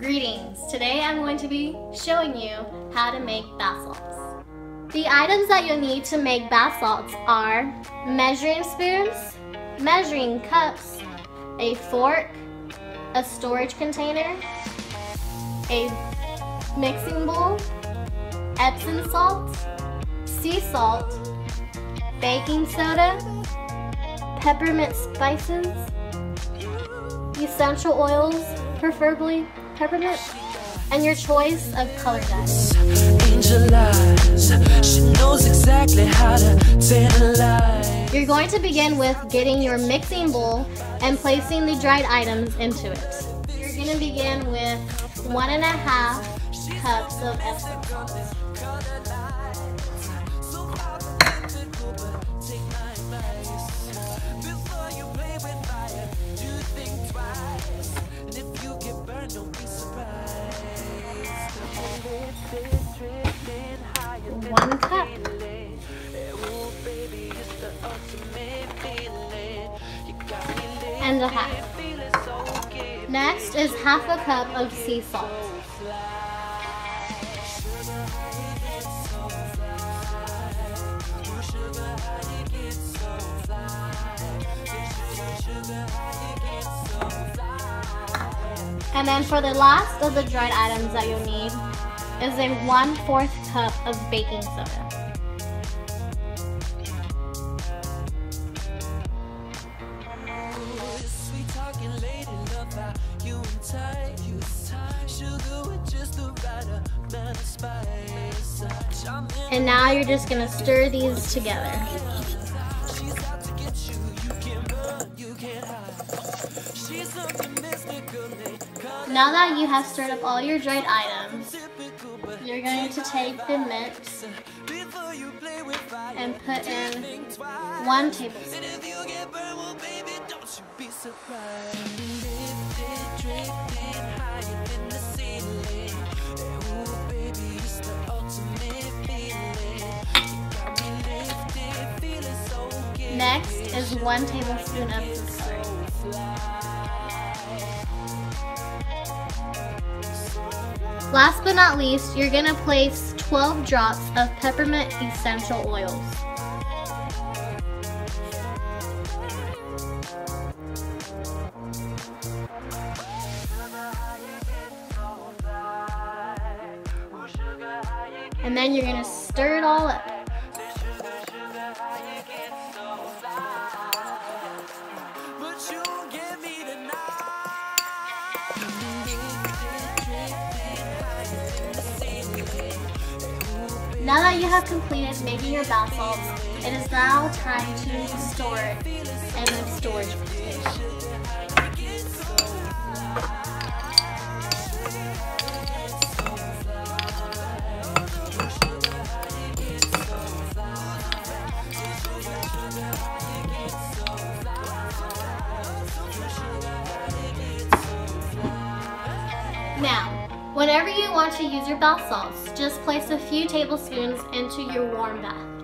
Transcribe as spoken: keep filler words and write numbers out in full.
Greetings! Today I'm going to be showing you how to make bath salts. The items that you'll need to make bath salts are measuring spoons, measuring cups, a fork, a storage container, a mixing bowl, Epsom salt, sea salt, baking soda, peppermint spices, essential oils, preferably peppermint, and your choice of color dyes. You're going to begin with getting your mixing bowl and placing the dried items into it. You're going to begin with one and a half cups of Epsom salt. One cup. And a half. Next is half a cup of sea salt. And then for the last of the dried items that you'll need is a one-fourth cup of baking soda. And now you're just gonna stir these together. Now that you have stirred up all your dried items, you're going to take the mix and put in one tablespoon. Next is one tablespoon of food coloring. Last but not least, you're going to place twelve drops of peppermint essential oils. And then you're going to stir it all up. Now that you have completed making your bath salts, it is now time to store it in a storage container. Now, whenever you want to use your bath salts, just place a few tablespoons into your warm bath.